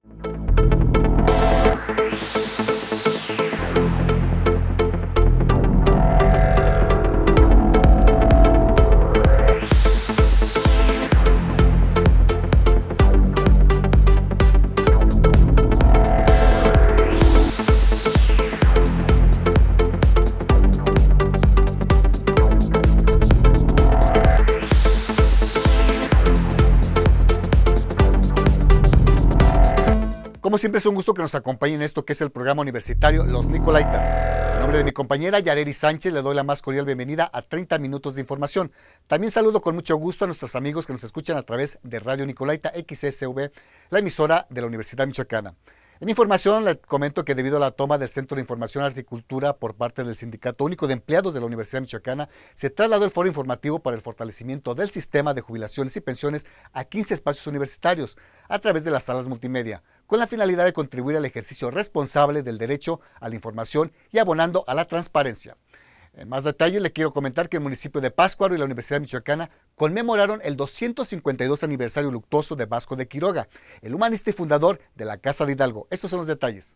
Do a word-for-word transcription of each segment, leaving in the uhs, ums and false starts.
Como siempre es un gusto que nos acompañen en esto que es el programa universitario Los Nicolaitas. En nombre de mi compañera Yareli Sánchez le doy la más cordial bienvenida a treinta minutos de información. También saludo con mucho gusto a nuestros amigos que nos escuchan a través de Radio Nicolaita X S V, la emisora de la Universidad Michoacana. En información les comento que debido a la toma del Centro de Información Arte y Cultura por parte del Sindicato Único de Empleados de la Universidad Michoacana, se trasladó el foro informativo para el fortalecimiento del sistema de jubilaciones y pensiones a quince espacios universitarios a través de las salas multimedia, con la finalidad de contribuir al ejercicio responsable del derecho a la información y abonando a la transparencia. En más detalles, le quiero comentar que el municipio de Pátzcuaro y la Universidad Michoacana conmemoraron el doscientos cincuenta y dos aniversario luctuoso de Vasco de Quiroga, el humanista y fundador de la Casa de Hidalgo. Estos son los detalles.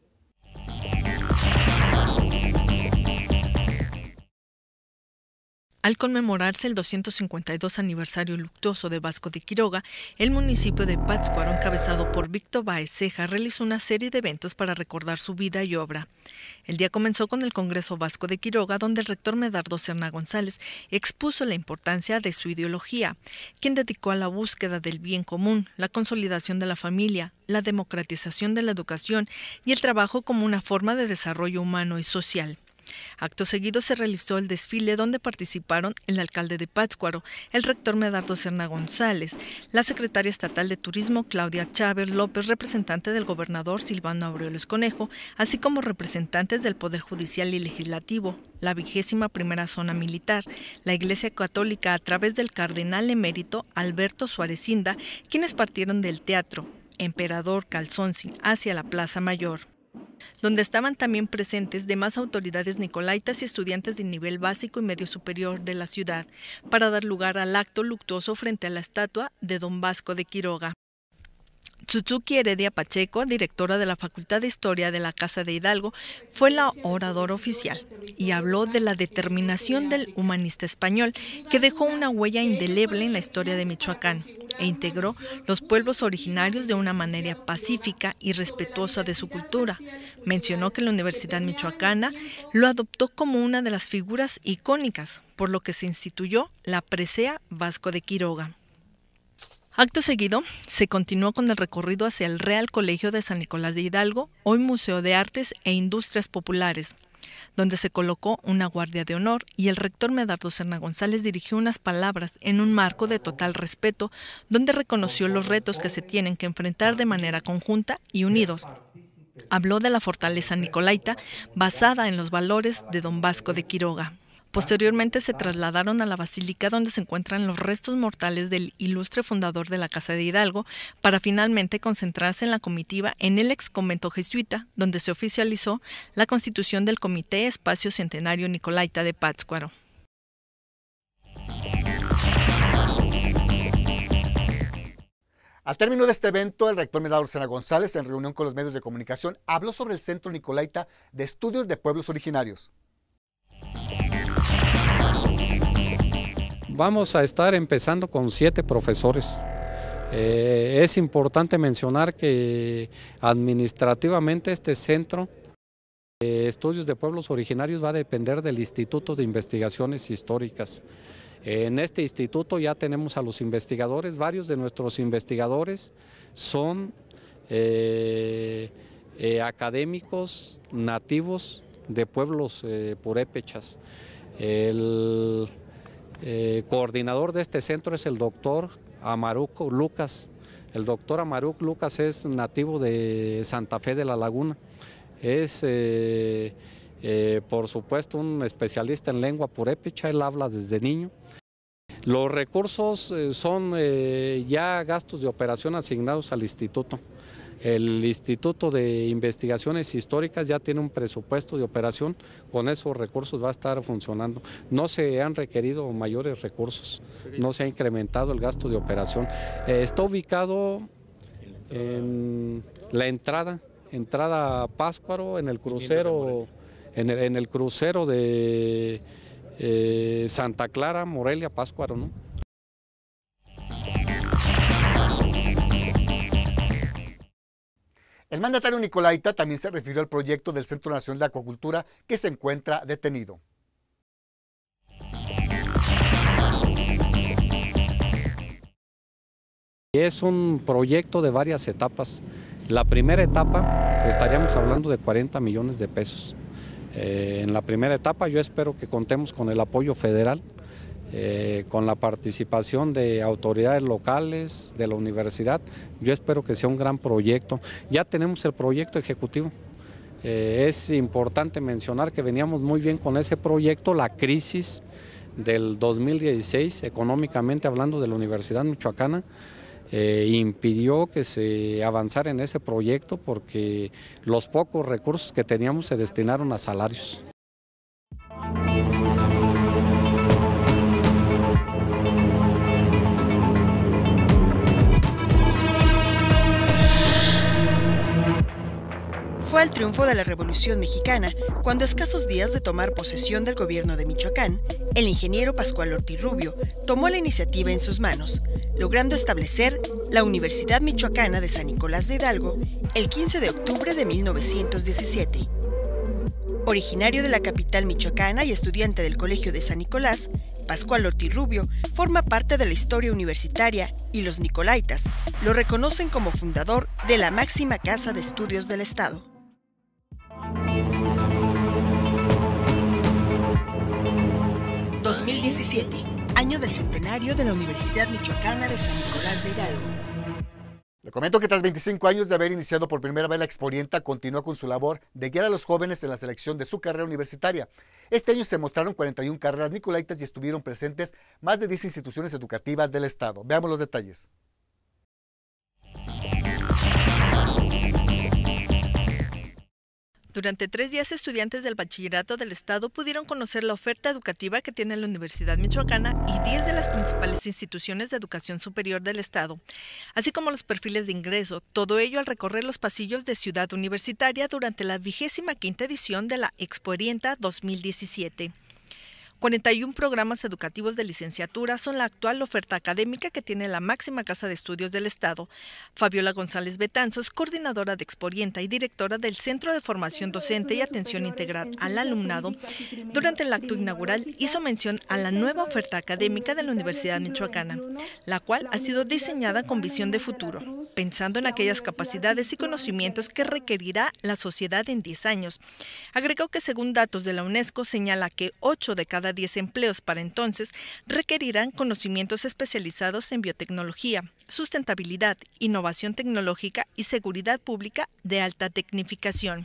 Al conmemorarse el doscientos cincuenta y dos aniversario luctuoso de Vasco de Quiroga, el municipio de Pátzcuaro, encabezado por Víctor Báez Ceja, realizó una serie de eventos para recordar su vida y obra. El día comenzó con el Congreso Vasco de Quiroga, donde el rector Medardo Serna González expuso la importancia de su ideología, quien dedicó a la búsqueda del bien común, la consolidación de la familia, la democratización de la educación y el trabajo como una forma de desarrollo humano y social. Acto seguido se realizó el desfile donde participaron el alcalde de Pátzcuaro, el rector Medardo Serna González, la secretaria estatal de Turismo Claudia Chávez López, representante del gobernador Silvano Aureoles Conejo, así como representantes del Poder Judicial y Legislativo, la vigésima primera zona militar, la Iglesia Católica a través del cardenal emérito Alberto Suárez Inda, quienes partieron del Teatro Emperador Calzonsi hacia la Plaza Mayor, donde estaban también presentes demás autoridades nicolaitas y estudiantes de nivel básico y medio superior de la ciudad, para dar lugar al acto luctuoso frente a la estatua de Don Vasco de Quiroga. Tsutsuki Heredia Pacheco, directora de la Facultad de Historia de la Casa de Hidalgo, fue la oradora oficial y habló de la determinación del humanista español que dejó una huella indeleble en la historia de Michoacán e integró los pueblos originarios de una manera pacífica y respetuosa de su cultura. Mencionó que la Universidad Michoacana lo adoptó como una de las figuras icónicas, por lo que se instituyó la presea Vasco de Quiroga. Acto seguido, se continuó con el recorrido hacia el Real Colegio de San Nicolás de Hidalgo, hoy Museo de Artes e Industrias Populares, donde se colocó una guardia de honor y el rector Medardo Serna González dirigió unas palabras en un marco de total respeto, donde reconoció los retos que se tienen que enfrentar de manera conjunta y unidos. Habló de la fortaleza nicolaita basada en los valores de Don Vasco de Quiroga. Posteriormente se trasladaron a la basílica donde se encuentran los restos mortales del ilustre fundador de la Casa de Hidalgo, para finalmente concentrarse en la comitiva en el ex convento jesuita, donde se oficializó la constitución del Comité Espacio Centenario Nicolaita de Pátzcuaro. Al término de este evento, el rector Medardo Serna González, en reunión con los medios de comunicación, habló sobre el Centro Nicolaita de Estudios de Pueblos Originarios. Vamos a estar empezando con siete profesores. Eh, es importante mencionar que administrativamente este centro de estudios de pueblos originarios va a depender del Instituto de Investigaciones Históricas. En este instituto ya tenemos a los investigadores, varios de nuestros investigadores son eh, eh, académicos nativos de pueblos eh, purépechas. El Eh, coordinador de este centro es el doctor Amaruc Lucas. El doctor Amaruc Lucas es nativo de Santa Fe de la Laguna. Es, eh, eh, por supuesto, un especialista en lengua purépecha, él habla desde niño. Los recursos eh, son eh, ya gastos de operación asignados al instituto. El Instituto de Investigaciones Históricas ya tiene un presupuesto de operación, con esos recursos va a estar funcionando. No se han requerido mayores recursos, no se ha incrementado el gasto de operación. Eh, está ubicado En la entrada, entrada a Pátzcuaro, en el crucero, en el, en el crucero de eh, Santa Clara, Morelia, Pátzcuaro, ¿no? El mandatario nicolaita también se refirió al proyecto del Centro Nacional de Acuacultura que se encuentra detenido. Es un proyecto de varias etapas. La primera etapa estaríamos hablando de cuarenta millones de pesos. Eh, en la primera etapa yo espero que contemos con el apoyo federal, eh, con la participación de autoridades locales, de la universidad. Yo espero que sea un gran proyecto. Ya tenemos el proyecto ejecutivo. Eh, es importante mencionar que veníamos muy bien con ese proyecto. La crisis del dos mil dieciséis, económicamente hablando, de la Universidad Michoacana, Eh, impidió que se avanzara en ese proyecto porque los pocos recursos que teníamos se destinaron a salarios. Fue al triunfo de la Revolución Mexicana cuando, a escasos días de tomar posesión del gobierno de Michoacán, el ingeniero Pascual Ortiz Rubio tomó la iniciativa en sus manos, logrando establecer la Universidad Michoacana de San Nicolás de Hidalgo el quince de octubre de mil novecientos diecisiete. Originario de la capital michoacana y estudiante del Colegio de San Nicolás, Pascual Ortiz Rubio forma parte de la historia universitaria y los nicolaitas lo reconocen como fundador de la máxima casa de estudios del Estado. dos mil diecisiete, año del centenario de la Universidad Michoacana de San Nicolás de Hidalgo. Le comento que tras veinticinco años de haber iniciado por primera vez la Expo-Orienta, continúa con su labor de guiar a los jóvenes en la selección de su carrera universitaria. Este año se mostraron cuarenta y una carreras nicolaitas y estuvieron presentes más de diez instituciones educativas del estado. Veamos los detalles. Durante tres días, estudiantes del Bachillerato del Estado pudieron conocer la oferta educativa que tiene la Universidad Michoacana y diez de las principales instituciones de educación superior del Estado, así como los perfiles de ingreso, todo ello al recorrer los pasillos de Ciudad Universitaria durante la vigésima quinta edición de la Expo-Orienta dos mil diecisiete. cuarenta y un programas educativos de licenciatura son la actual oferta académica que tiene la máxima casa de estudios del Estado. Fabiola González Betanzos, coordinadora de Expo-Orienta y directora del Centro de Formación Docente y Atención Integral al Alumnado, durante el acto inaugural hizo mención a la nueva oferta académica de la Universidad Michoacana, la cual ha sido diseñada con visión de futuro, pensando en aquellas capacidades y conocimientos que requerirá la sociedad en diez años. Agregó que, según datos de la UNESCO, señala que ocho de cada diez empleos para entonces requerirán conocimientos especializados en biotecnología, sustentabilidad, innovación tecnológica y seguridad pública de alta tecnificación.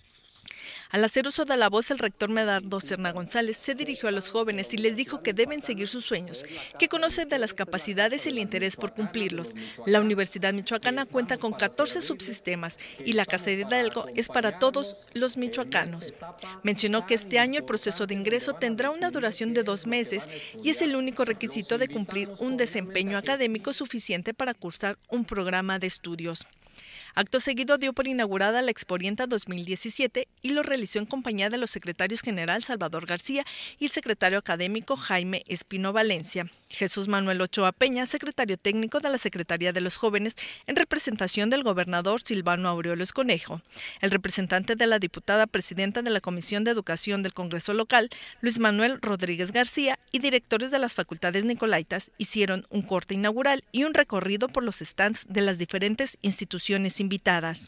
Al hacer uso de la voz, el rector Medardo Serna González se dirigió a los jóvenes y les dijo que deben seguir sus sueños, que conocen de las capacidades y el interés por cumplirlos. La Universidad Michoacana cuenta con catorce subsistemas y la Casa de Hidalgo es para todos los michoacanos. Mencionó que este año el proceso de ingreso tendrá una duración de dos meses y es el único requisito de cumplir un desempeño académico suficiente para cursar un programa de estudios. Acto seguido dio por inaugurada la Expo-Orienta dos mil diecisiete y lo realizó en compañía de los secretarios general Salvador García y el secretario académico Jaime Espino Valencia. Jesús Manuel Ochoa Peña, secretario técnico de la Secretaría de los Jóvenes, en representación del gobernador Silvano Aureoles Conejo. El representante de la diputada presidenta de la Comisión de Educación del Congreso Local, Luis Manuel Rodríguez García, y directores de las facultades nicolaitas hicieron un corte inaugural y un recorrido por los stands de las diferentes instituciones invitadas.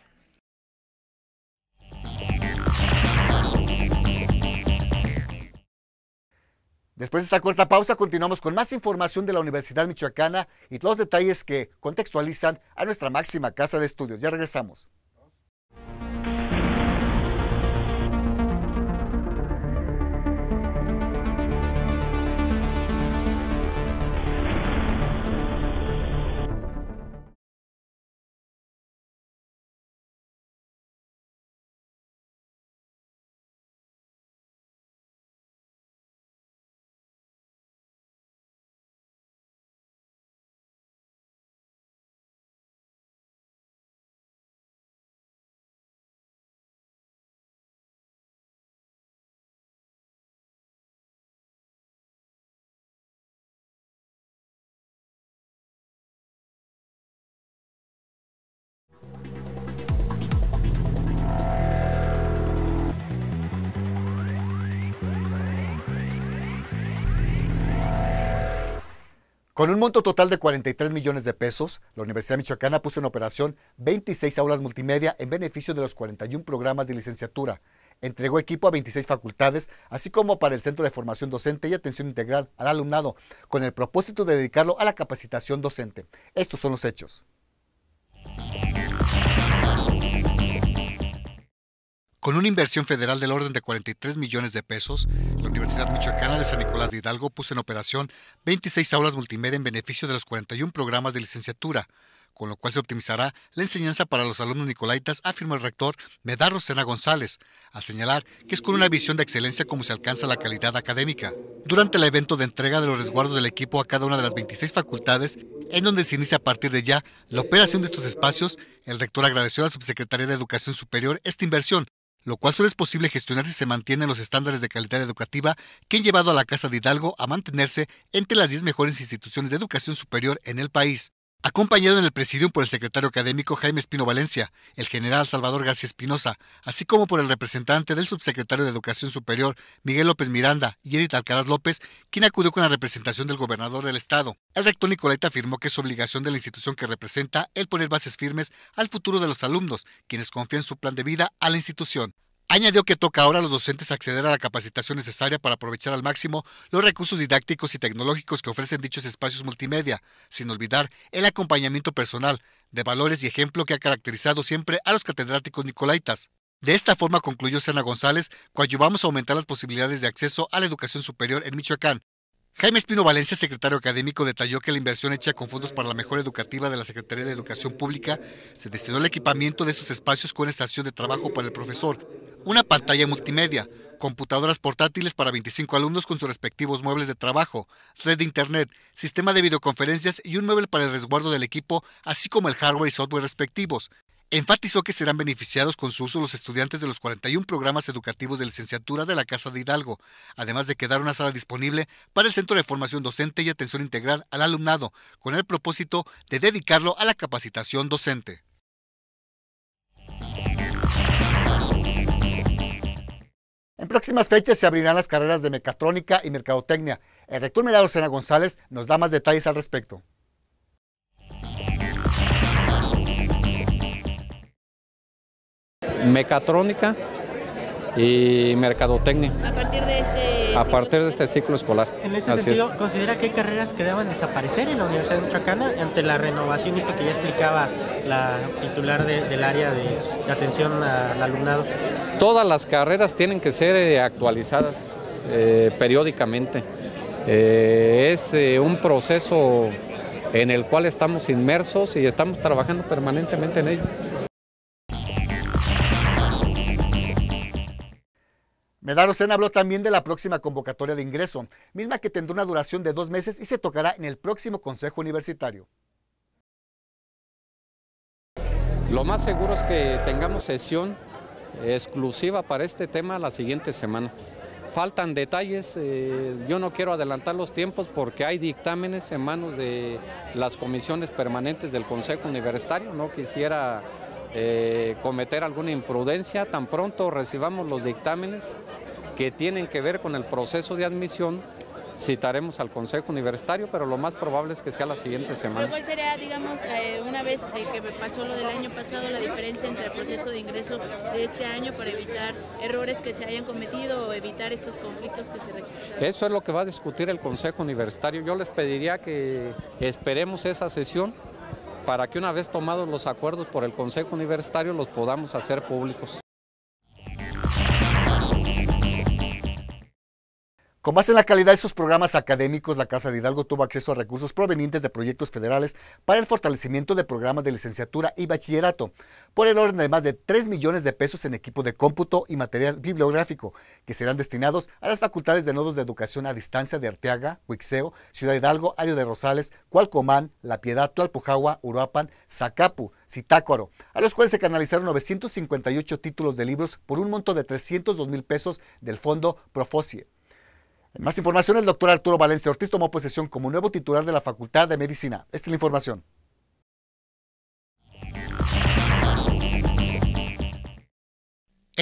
Después de esta corta pausa, continuamos con más información de la Universidad Michoacana y los detalles que contextualizan a nuestra máxima casa de estudios. Ya regresamos. Con un monto total de cuarenta y tres millones de pesos, la Universidad Michoacana puso en operación veintiséis aulas multimedia en beneficio de los cuarenta y un programas de licenciatura. Entregó equipo a veintiséis facultades, así como para el Centro de Formación Docente y Atención Integral al Alumnado, con el propósito de dedicarlo a la capacitación docente. Estos son los hechos. Con una inversión federal del orden de cuarenta y tres millones de pesos, la Universidad Michoacana de San Nicolás de Hidalgo puso en operación veintiséis aulas multimedia en beneficio de los cuarenta y un programas de licenciatura, con lo cual se optimizará la enseñanza para los alumnos nicolaitas, afirmó el rector Medardo Sena González, al señalar que es con una visión de excelencia como se alcanza la calidad académica. Durante el evento de entrega de los resguardos del equipo a cada una de las veintiséis facultades, en donde se inicia a partir de ya la operación de estos espacios, el rector agradeció a la Subsecretaría de Educación Superior esta inversión, lo cual solo es posible gestionar si se mantienen los estándares de calidad educativa que han llevado a la Casa de Hidalgo a mantenerse entre las diez mejores instituciones de educación superior en el país. Acompañado en el presidium por el secretario académico Jaime Espino Valencia, el general Salvador García Espinosa, así como por el representante del subsecretario de Educación Superior Miguel López Miranda y Edith Alcaraz López, quien acudió con la representación del gobernador del estado. El rector Nicolaita afirmó que es obligación de la institución que representa el poner bases firmes al futuro de los alumnos, quienes confían su plan de vida a la institución. Añadió que toca ahora a los docentes acceder a la capacitación necesaria para aprovechar al máximo los recursos didácticos y tecnológicos que ofrecen dichos espacios multimedia, sin olvidar el acompañamiento personal, de valores y ejemplo que ha caracterizado siempre a los catedráticos nicolaitas. De esta forma, concluyó Sena González, coadyuvamos a aumentar las posibilidades de acceso a la educación superior en Michoacán. Jaime Espino Valencia, secretario académico, detalló que la inversión hecha con fondos para la mejora educativa de la Secretaría de Educación Pública se destinó al equipamiento de estos espacios con estación de trabajo para el profesor, una pantalla multimedia, computadoras portátiles para veinticinco alumnos con sus respectivos muebles de trabajo, red de internet, sistema de videoconferencias y un mueble para el resguardo del equipo, así como el hardware y software respectivos. Enfatizó que serán beneficiados con su uso los estudiantes de los cuarenta y un programas educativos de licenciatura de la Casa de Hidalgo, además de quedar una sala disponible para el Centro de Formación Docente y Atención Integral al Alumnado, con el propósito de dedicarlo a la capacitación docente. En próximas fechas se abrirán las carreras de Mecatrónica y Mercadotecnia. El rector Medardo Sena González nos da más detalles al respecto. Mecatrónica y Mercadotecnia. A partir de este A partir de este ciclo escolar. En ese Así sentido, es. ¿considera que hay carreras que deban desaparecer en la Universidad Michoacana ante la renovación, esto que ya explicaba la titular de, del área de, de atención al alumnado? Todas las carreras tienen que ser eh, actualizadas eh, periódicamente. Eh, es eh, un proceso en el cual estamos inmersos y estamos trabajando permanentemente en ello. Medardo Sena habló también de la próxima convocatoria de ingreso, misma que tendrá una duración de dos meses y se tocará en el próximo Consejo Universitario. Lo más seguro es que tengamos sesión exclusiva para este tema la siguiente semana. Faltan detalles, eh, yo no quiero adelantar los tiempos porque hay dictámenes en manos de las comisiones permanentes del Consejo Universitario, no quisiera Eh, cometer alguna imprudencia. Tan pronto recibamos los dictámenes que tienen que ver con el proceso de admisión, citaremos al Consejo Universitario, pero lo más probable es que sea la siguiente semana. ¿Cuál sería, digamos, eh, una vez eh, que pasó lo del año pasado, la diferencia entre el proceso de ingreso de este año para evitar errores que se hayan cometido o evitar estos conflictos que se registraron? Eso es lo que va a discutir el Consejo Universitario. Yo les pediría que esperemos esa sesión para que una vez tomados los acuerdos por el Consejo Universitario los podamos hacer públicos. Con base en la calidad de sus programas académicos, la Casa de Hidalgo tuvo acceso a recursos provenientes de proyectos federales para el fortalecimiento de programas de licenciatura y bachillerato, por el orden de más de tres millones de pesos en equipo de cómputo y material bibliográfico, que serán destinados a las facultades de nodos de educación a distancia de Arteaga, Huixeo, Ciudad Hidalgo, Ario de Rosales, Cualcomán, La Piedad, Tlalpujahua, Uruapan, Zacapu, Zitácuaro, a los cuales se canalizaron novecientos cincuenta y ocho títulos de libros por un monto de trescientos dos mil pesos del Fondo Profocie. En más información, el doctor Arturo Valencia Ortiz tomó posesión como nuevo titular de la Facultad de Medicina. Esta es la información.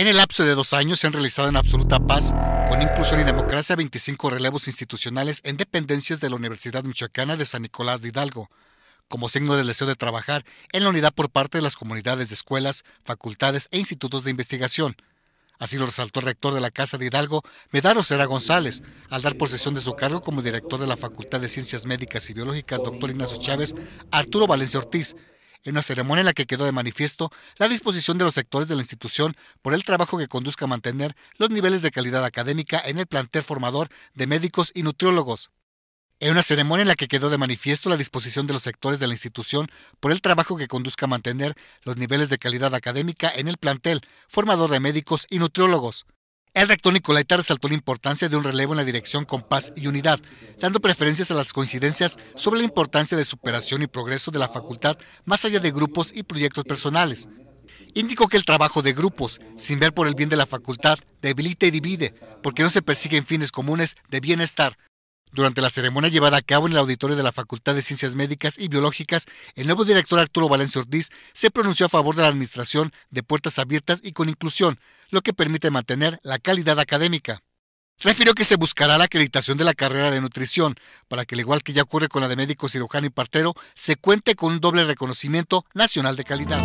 En el lapso de dos años se han realizado en absoluta paz, con inclusión y democracia, veinticinco relevos institucionales en dependencias de la Universidad Michoacana de San Nicolás de Hidalgo, como signo del deseo de trabajar en la unidad por parte de las comunidades de escuelas, facultades e institutos de investigación. Así lo resaltó el rector de la Casa de Hidalgo, Medaro Cera González, al dar posesión de su cargo como director de la Facultad de Ciencias Médicas y Biológicas, doctor Ignacio Chávez, Arturo Valencia Ortiz, en una ceremonia en la que quedó de manifiesto la disposición de los sectores de la institución por el trabajo que conduzca a mantener los niveles de calidad académica en el plantel formador de médicos y nutriólogos. En una ceremonia en la que quedó de manifiesto la disposición de los sectores de la institución por el trabajo que conduzca a mantener los niveles de calidad académica en el plantel formador de médicos y nutriólogos. El rector Nicolaita resaltó la importancia de un relevo en la dirección con paz y unidad, dando preferencias a las coincidencias sobre la importancia de superación y progreso de la facultad más allá de grupos y proyectos personales. Indicó que el trabajo de grupos, sin ver por el bien de la facultad, debilita y divide, porque no se persiguen fines comunes de bienestar. Durante la ceremonia llevada a cabo en el auditorio de la Facultad de Ciencias Médicas y Biológicas, el nuevo director Arturo Valencia Ortiz se pronunció a favor de la administración de puertas abiertas y con inclusión, lo que permite mantener la calidad académica. Refirió que se buscará la acreditación de la carrera de nutrición, para que, al igual que ya ocurre con la de médico cirujano y partero, se cuente con un doble reconocimiento nacional de calidad.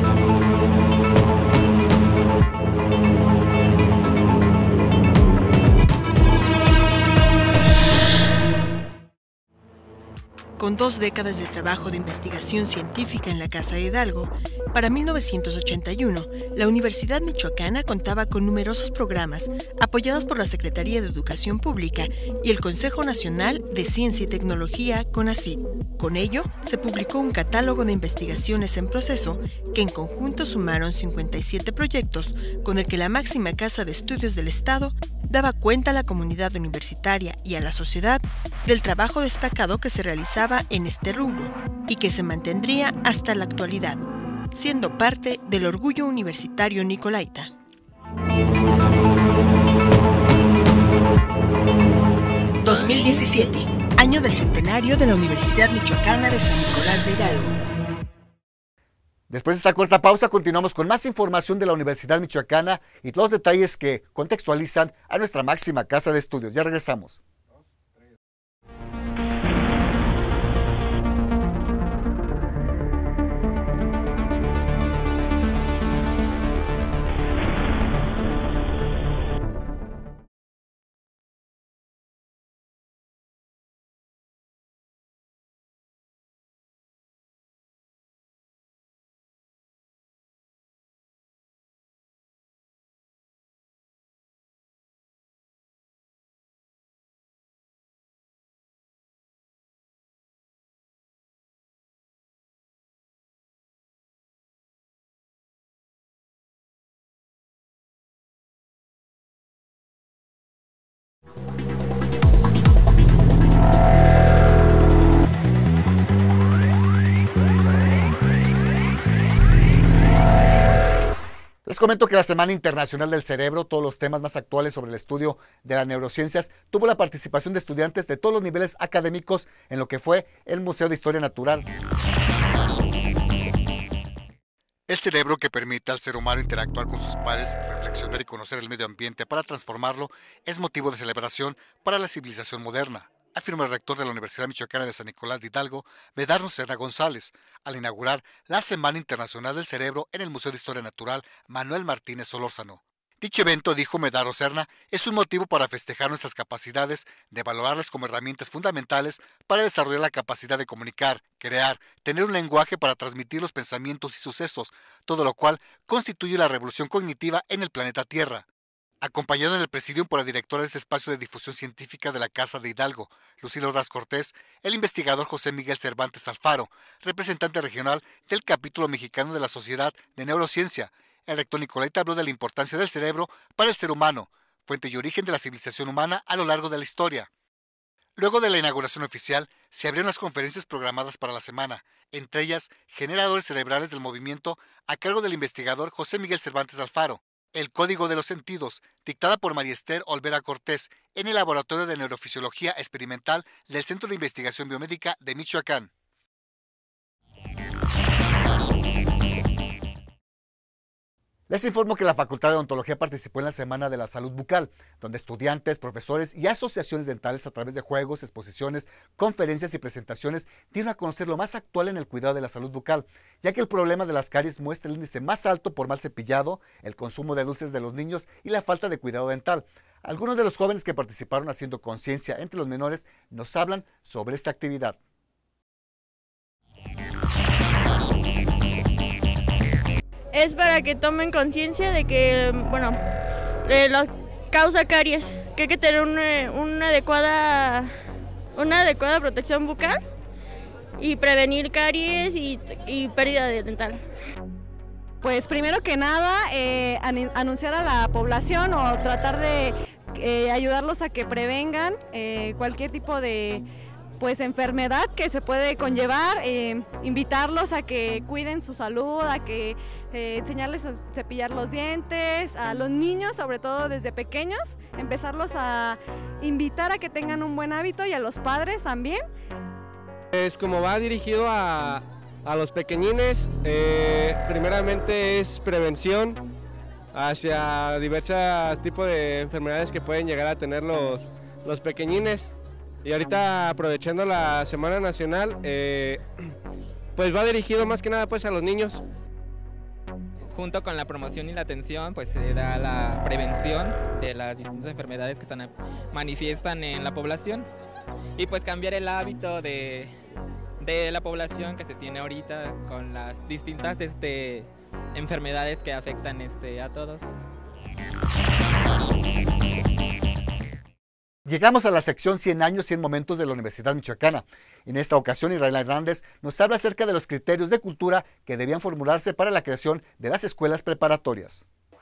Con dos décadas de trabajo de investigación científica en la Casa de Hidalgo, para mil novecientos ochenta y uno, la Universidad Michoacana contaba con numerosos programas apoyados por la Secretaría de Educación Pública y el Consejo Nacional de Ciencia y Tecnología, CONACYT. Con ello, se publicó un catálogo de investigaciones en proceso que en conjunto sumaron cincuenta y siete proyectos, con el que la máxima casa de estudios del Estado daba cuenta a la comunidad universitaria y a la sociedad del trabajo destacado que se realizaba en este rubro y que se mantendría hasta la actualidad, siendo parte del orgullo universitario nicolaita. dos mil diecisiete, año del centenario de la Universidad Michoacana de San Nicolás de Hidalgo. Después de esta corta pausa, continuamos con más información de la Universidad Michoacana y los detalles que contextualizan a nuestra máxima casa de estudios. Ya regresamos. Les comento que la Semana Internacional del Cerebro, todos los temas más actuales sobre el estudio de las neurociencias, tuvo la participación de estudiantes de todos los niveles académicos en lo que fue el Museo de Historia Natural. El cerebro, que permite al ser humano interactuar con sus pares, reflexionar y conocer el medio ambiente para transformarlo, es motivo de celebración para la civilización moderna, afirma el rector de la Universidad Michoacana de San Nicolás de Hidalgo, Medaro Cera González, al inaugurar la Semana Internacional del Cerebro en el Museo de Historia Natural Manuel Martínez Solórzano. Dicho evento, dijo Medaro Cera, es un motivo para festejar nuestras capacidades, de valorarlas como herramientas fundamentales para desarrollar la capacidad de comunicar, crear, tener un lenguaje para transmitir los pensamientos y sucesos, todo lo cual constituye la revolución cognitiva en el planeta Tierra. Acompañado en el presidium por la directora de este espacio de difusión científica de la Casa de Hidalgo, Lucila Ordaz Cortés, el investigador José Miguel Cervantes Alfaro, representante regional del capítulo mexicano de la Sociedad de Neurociencia. El rector Nicolaita habló de la importancia del cerebro para el ser humano, fuente y origen de la civilización humana a lo largo de la historia. Luego de la inauguración oficial, se abrieron las conferencias programadas para la semana, entre ellas Generadores Cerebrales del Movimiento, a cargo del investigador José Miguel Cervantes Alfaro, El Código de los Sentidos, dictada por María Esther Olvera Cortés, en el Laboratorio de Neurofisiología Experimental del Centro de Investigación Biomédica de Michoacán. Les Les informo que la Facultad de Odontología participó en la Semana de la Salud Bucal, donde estudiantes, profesores y asociaciones dentales a través de juegos, exposiciones, conferencias y presentaciones dieron a conocer lo más actual en el cuidado de la salud bucal, ya que el problema de las caries muestra el índice más alto por mal cepillado, el consumo de dulces de los niños y la falta de cuidado dental. Algunos de los jóvenes que participaron haciendo conciencia entre los menores nos hablan sobre esta actividad. Es para que tomen conciencia de que, bueno, de la causa caries, que hay que tener una, una, adecuada, una adecuada protección bucal y prevenir caries y, y pérdida dental. Pues primero que nada, eh, anunciar a la población o tratar de eh, ayudarlos a que prevengan eh, cualquier tipo de pues enfermedad que se puede conllevar, eh, invitarlos a que cuiden su salud, a que eh, enseñarles a cepillar los dientes, a los niños, sobre todo desde pequeños, empezarlos a invitar a que tengan un buen hábito y a los padres también. Es como va dirigido a, a los pequeñines, eh, primeramente es prevención hacia diversos tipos de enfermedades que pueden llegar a tener los, los pequeñines. Y ahorita aprovechando la Semana Nacional, eh, pues va dirigido más que nada pues a los niños. Junto con la promoción y la atención, pues se da la prevención de las distintas enfermedades que se manifiestan en la población y pues cambiar el hábito de, de la población que se tiene ahorita con las distintas este, enfermedades que afectan este, a todos. Llegamos a la sección cien años, cien momentos de la Universidad Michoacana. En esta ocasión, Israel Hernández nos habla acerca de los criterios de cultura que debían formularse para la creación de las escuelas preparatorias.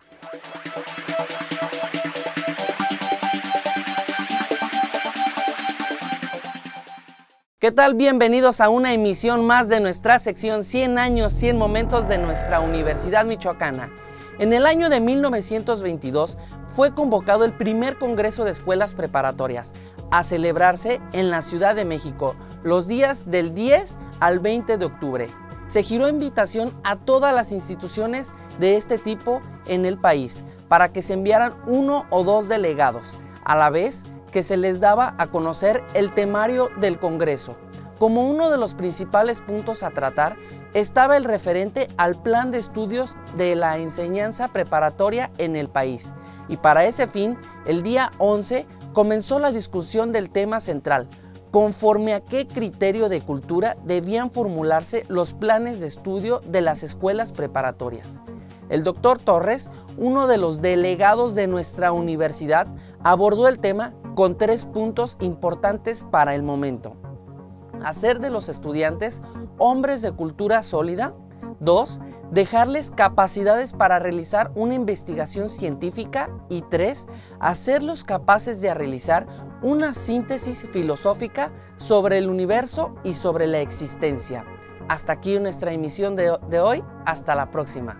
¿Qué tal? Bienvenidos a una emisión más de nuestra sección cien años, cien momentos de nuestra Universidad Michoacana. En el año de mil novecientos veintidós fue convocado el primer Congreso de Escuelas Preparatorias a celebrarse en la Ciudad de México los días del diez al veinte de octubre. Se giró invitación a todas las instituciones de este tipo en el país para que se enviaran uno o dos delegados, a la vez que se les daba a conocer el temario del Congreso. Como uno de los principales puntos a tratar estaba el referente al plan de estudios de la enseñanza preparatoria en el país. Y para ese fin, el día once comenzó la discusión del tema central, conforme a qué criterio de cultura debían formularse los planes de estudio de las escuelas preparatorias. El doctor Torres, uno de los delegados de nuestra universidad, abordó el tema con tres puntos importantes para el momento. Hacer de los estudiantes hombres de cultura sólida. Dos, dejarles capacidades para realizar una investigación científica. Y tres, hacerlos capaces de realizar una síntesis filosófica sobre el universo y sobre la existencia. Hasta aquí nuestra emisión de, de hoy. Hasta la próxima.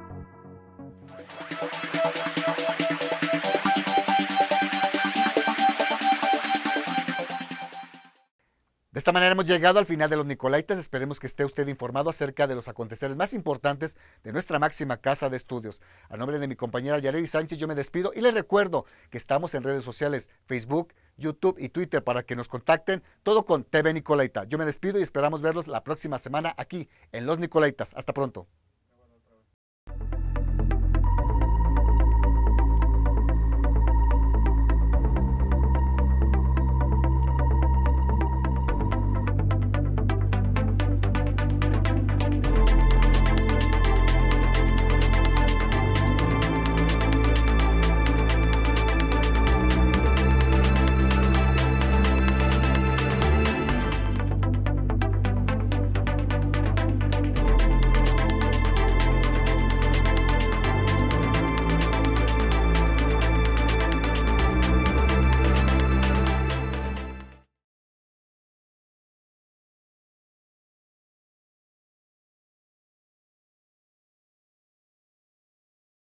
De esta manera hemos llegado al final de los Nicolaitas. Esperemos que esté usted informado acerca de los aconteceres más importantes de nuestra máxima casa de estudios. A nombre de mi compañera Yareli Sánchez, yo me despido y les recuerdo que estamos en redes sociales, Facebook, YouTube y Twitter para que nos contacten, todo con T V Nicolaita. Yo me despido y esperamos verlos la próxima semana aquí en Los Nicolaitas. Hasta pronto.